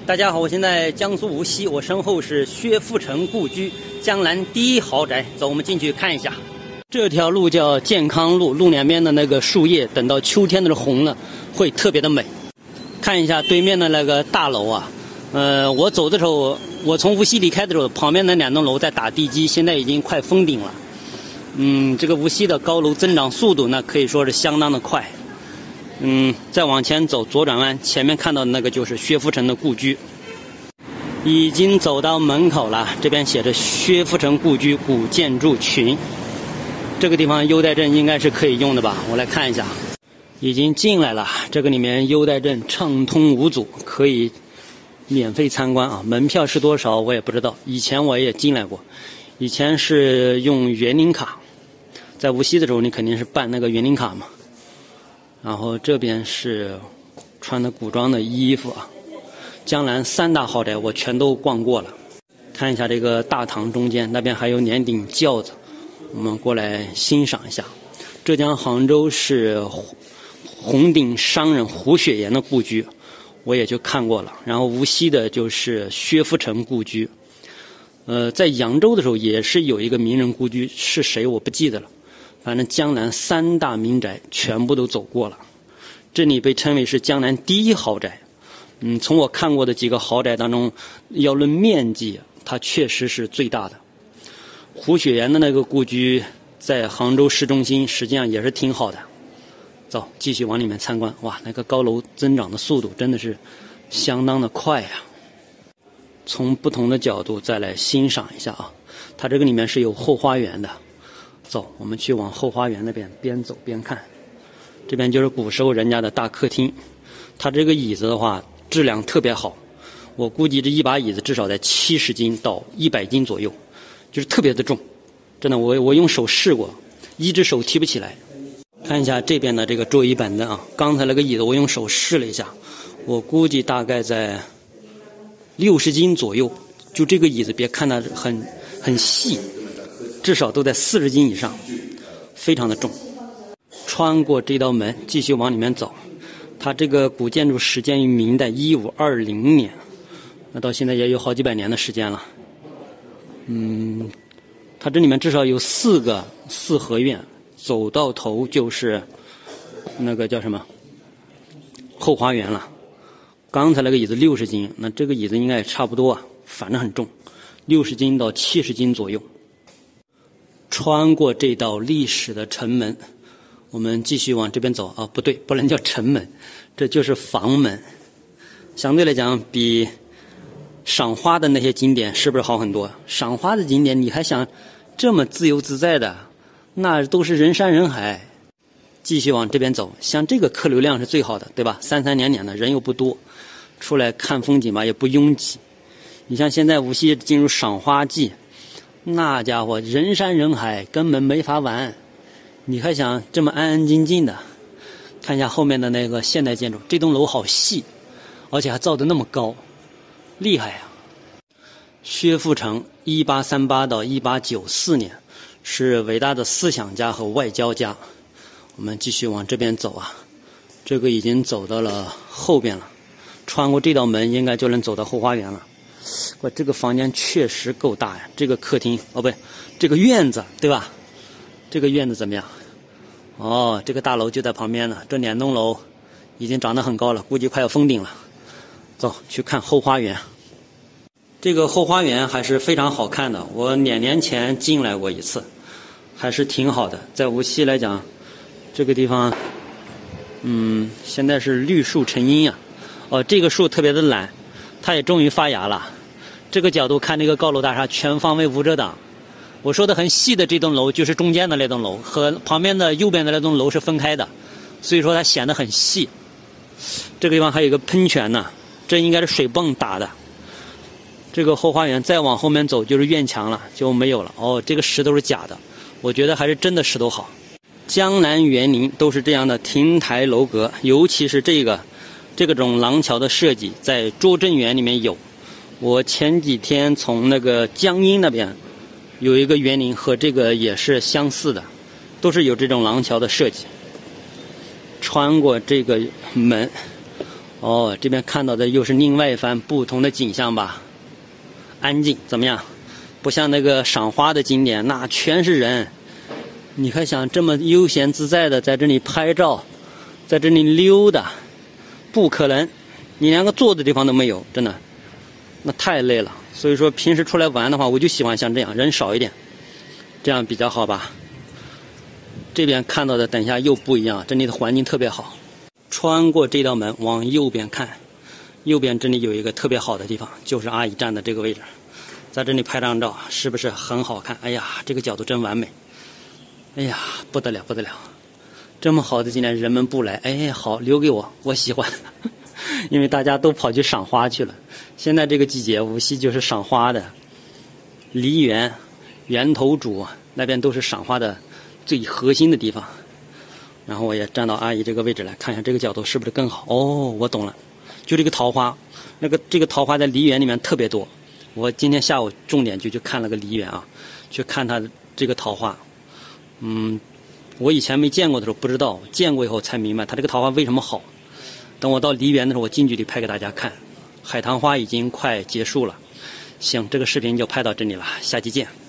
大家好，我现在江苏无锡，我身后是薛富城故居，江南第一豪宅。走，我们进去看一下。这条路叫健康路，路两边的那个树叶，等到秋天的红了，会特别的美。看一下对面的那个大楼啊，我走的时候，我从无锡离开的时候，旁边的2栋楼在打地基，现在已经快封顶了。这个无锡的高楼增长速度那可以说是相当的快。再往前走，左转弯，前面看到的那个就是薛富城的故居。已经走到门口了，这边写着薛富城故居古建筑群。这个地方优待证应该是可以用的吧？我来看一下。已经进来了，这个里面优待证畅通无阻，可以免费参观啊。门票是多少我也不知道，以前我也进来过，以前是用园林卡，在无锡的时候你肯定是办那个园林卡嘛。然后这边是穿的古装的衣服啊，江南3大豪宅我全都逛过了。看一下这个大堂中间，那边还有2顶轿子，我们过来欣赏一下。浙江杭州是红顶商人胡雪岩的故居，我也就看过了。然后无锡的就是薛富城故居。在扬州的时候也是有一个名人故居，是谁我不记得了。反正江南3大名宅全部都走过了，这里被称为是江南第一豪宅。从我看过的几个豪宅当中，要论面积，它确实是最大的。胡雪岩的那个故居在杭州市中心，实际上也是挺好的。走，继续往里面参观。哇，那个高楼增长的速度真的是相当的快呀！从不同的角度再来欣赏一下啊，它这个里面是有后花园的。走，我们去往后花园那边，边走边看。这边就是古时候人家的大客厅，它这个椅子的话质量特别好，我估计这一把椅子至少在70斤到100斤左右，就是特别的重。真的，我用手试过，一只手提不起来。看一下这边的这个桌椅板凳啊，刚才那个椅子我用手试了一下，我估计大概在60斤左右。就这个椅子，别看它很细，至少都在40斤以上，非常的重。穿过这道门，继续往里面走。它这个古建筑始建于明代1520年，那到现在也有好几百年的时间了。它这里面至少有4个4合院，走到头就是那个叫什么后花园了。刚才那个椅子60斤，那这个椅子应该也差不多啊，反正很重，60斤到70斤左右。穿过这道历史的城门，我们继续往这边走啊，不对，不能叫城门，这就是房门。相对来讲，比赏花的那些景点是不是好很多？赏花的景点你还想这么自由自在的，那都是人山人海。继续往这边走，像这个客流量是最好的，对吧？33年的人又不多，出来看风景吧也不拥挤。你像现在无锡进入赏花季，那家伙人山人海，根本没法玩。你还想这么安安静静的？看一下后面的那个现代建筑，这栋楼好细，而且还造得那么高，厉害呀！薛富城1838到1894年，是伟大的思想家和外交家。我们继续往这边走啊，这个已经走到了后边了，穿过这道门应该就能走到后花园了。哇，这个房间确实够大呀！这个客厅哦，不对，这个院子对吧？这个院子怎么样？哦，这个大楼就在旁边呢。这2栋楼已经长得很高了，估计快要封顶了。走，去看后花园。这个后花园还是非常好看的，我2年前进来过一次，还是挺好的。在无锡来讲，这个地方，现在是绿树成荫啊。哦，这个树特别的懒，它也终于发芽了。这个角度看这个高楼大厦，全方位无遮挡。我说的很细的这栋楼就是中间的那栋楼，和旁边的右边的那栋楼是分开的，所以说它显得很细。这个地方还有一个喷泉呢，这应该是水泵打的。这个后花园再往后面走就是院墙了，就没有了。哦，这个石头是假的，我觉得还是真的石头好。江南园林都是这样的亭台楼阁，尤其是这种廊桥的设计，在拙政园里面有。我前几天从那个江阴那边有一个园林和这个也是相似的，都是有这种廊桥的设计。穿过这个门， 哦，这边看到的又是另外一番不同的景象吧？安静，怎么样？不像那个赏花的景点，那全是人。你还想这么悠闲自在的在这里拍照，在这里溜达，不可能，你连个坐的地方都没有，真的，那太累了。所以说平时出来玩的话，我就喜欢像这样人少一点，这样比较好吧。这边看到的等一下又不一样，这里的环境特别好。穿过这道门往右边看，右边这里有一个特别好的地方，就是阿姨站的这个位置，在这里拍张照是不是很好看？哎呀，这个角度真完美。哎呀，不得了不得了，这么好的景点人们不来，哎，好，留给我，我喜欢。因为大家都跑去赏花去了。现在这个季节，无锡就是赏花的，梨园、源头渚那边都是赏花的最核心的地方。然后我也站到阿姨这个位置来看一下，这个角度是不是更好？哦，我懂了，就这个桃花，这个桃花在梨园里面特别多。我今天下午重点就去看了个梨园啊，去看它这个桃花。我以前没见过的时候不知道，见过以后才明白它这个桃花为什么好。等我到梨园的时候，我近距离拍给大家看。海棠花已经快结束了。行，这个视频就拍到这里了，下期见。